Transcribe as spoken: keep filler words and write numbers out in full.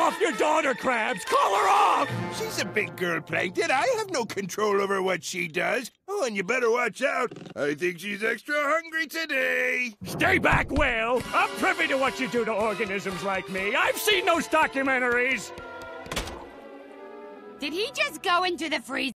off your daughter, Krabs! Call her off! She's a big girl, Plankton. I have no control over what she does. Oh, and you better watch out. I think she's extra hungry today. Stay back, Will. I'm privy to what you do to organisms like me. I've seen those documentaries. Did he just go into the freezer?